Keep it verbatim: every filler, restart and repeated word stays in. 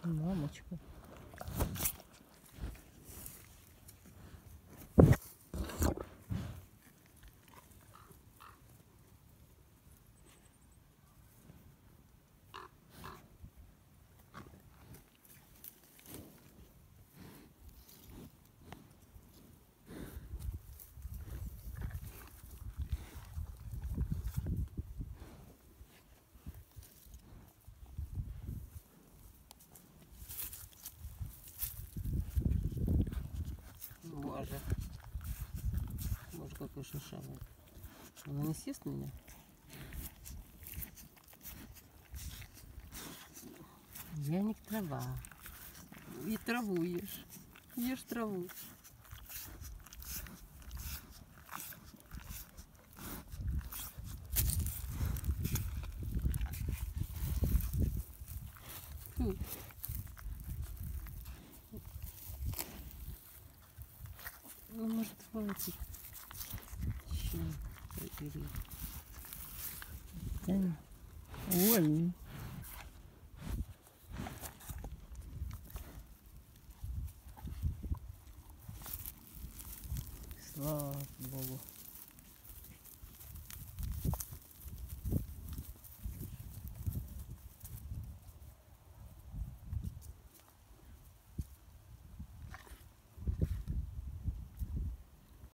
Мамочка. Боже. Боже, какой шишавый. Она не съест меня? Я не трава. И траву ешь. Ешь траву. Фу. Ну, может, хватит. Еще забери. Ой.